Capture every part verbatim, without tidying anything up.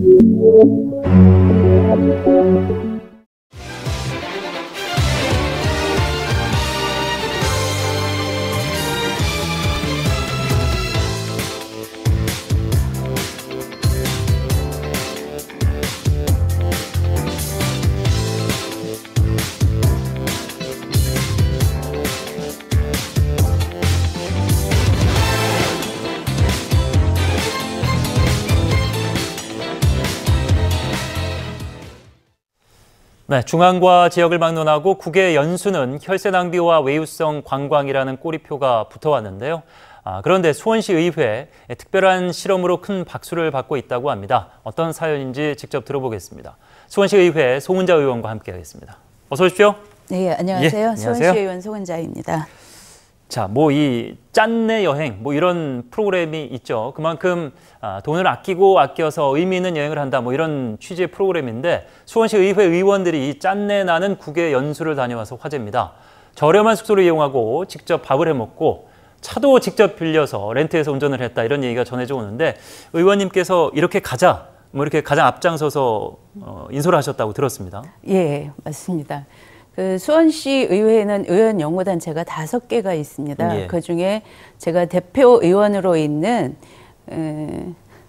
네, 중앙과 지역을 막론하고 국외 연수는 혈세 낭비와 외유성 관광이라는 꼬리표가 붙어왔는데요. 아, 그런데 수원시 의회 특별한 실험으로 큰 박수를 받고 있다고 합니다. 어떤 사연인지 직접 들어보겠습니다. 수원시 의회 송은자 의원과 함께하겠습니다. 어서 오십시오. 네, 안녕하세요. 예, 수원시 안녕하세요. 의원 송은자입니다. 자, 뭐 이 짠내 여행 뭐 이런 프로그램이 있죠. 그만큼 아, 돈을 아끼고 아껴서 의미 있는 여행을 한다 뭐 이런 취지의 프로그램인데 수원시 의회 의원들이 이 짠내 나는 국외 연수를 다녀와서 화제입니다. 저렴한 숙소를 이용하고 직접 밥을 해 먹고 차도 직접 빌려서 렌트해서 운전을 했다 이런 얘기가 전해져 오는데 의원님께서 이렇게 가자 뭐 이렇게 가장 앞장서서 어, 인솔을 하셨다고 들었습니다. 예, 맞습니다. 그 수원시 의회에는 의원 연구단체가 다섯 개가 있습니다. 예. 그중에 제가 대표 의원으로 있는 에,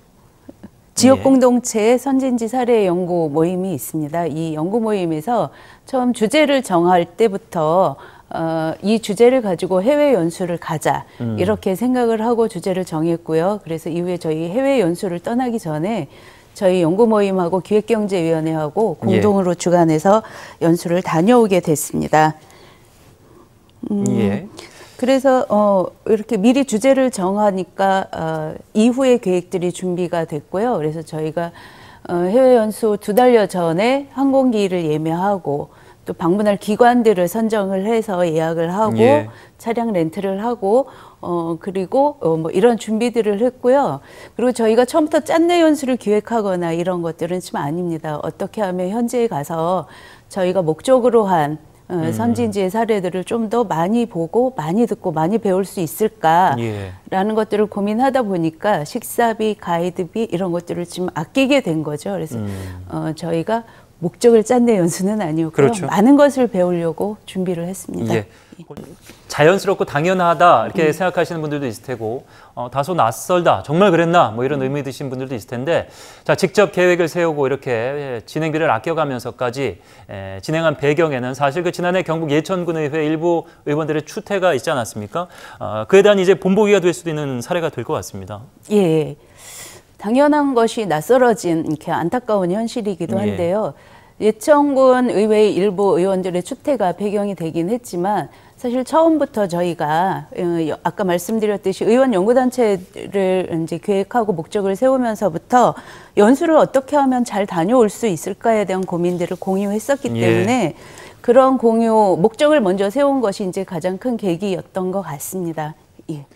지역공동체 선진지 사례 연구 모임이 있습니다. 이 연구 모임에서 처음 주제를 정할 때부터 어, 이 주제를 가지고 해외 연수를 가자 음. 이렇게 생각을 하고 주제를 정했고요. 그래서 이후에 저희 해외 연수를 떠나기 전에 저희 연구 모임하고 기획경제위원회하고 공동으로 예. 주관해서 연수를 다녀오게 됐습니다. 음, 예. 그래서 어, 이렇게 미리 주제를 정하니까 어, 이후의 계획들이 준비가 됐고요. 그래서 저희가 어, 해외 연수 두 달여 전에 항공기를 예매하고 또 방문할 기관들을 선정을 해서 예약을 하고 예. 차량 렌트를 하고 어 그리고 어 뭐 이런 준비들을 했고요. 그리고 저희가 처음부터 짠내 연수를 기획하거나 이런 것들은 좀 아닙니다. 어떻게 하면 현지에 가서 저희가 목적으로 한 어, 음. 선진지의 사례들을 좀 더 많이 보고 많이 듣고 많이 배울 수 있을까라는 예. 것들을 고민하다 보니까 식사비, 가이드비 이런 것들을 좀 아끼게 된 거죠. 그래서 음. 어, 저희가 목적을 짠내 연수는 아니었고요. 그렇죠. 많은 것을 배우려고 준비를 했습니다. 예. 자연스럽고 당연하다 이렇게 음. 생각하시는 분들도 있을 테고 어, 다소 낯설다 정말 그랬나 뭐 이런 의미 드신 분들도 있을 텐데 자 직접 계획을 세우고 이렇게 진행비를 아껴가면서까지 에, 진행한 배경에는 사실 그 지난해 경북 예천군의회 일부 의원들의 추태가 있지 않았습니까? 어, 그에 대한 이제 본보기가 될 수도 있는 사례가 될 것 같습니다. 예. 당연한 것이 낯설어진 이렇게 안타까운 현실이기도 한데요. 예. 예천군 의회 일부 의원들의 추태가 배경이 되긴 했지만 사실 처음부터 저희가 아까 말씀드렸듯이 의원 연구단체를 이제 계획하고 목적을 세우면서부터 연수를 어떻게 하면 잘 다녀올 수 있을까에 대한 고민들을 공유했었기 때문에 예. 그런 공유 목적을 먼저 세운 것이 이제 가장 큰 계기였던 것 같습니다. 예.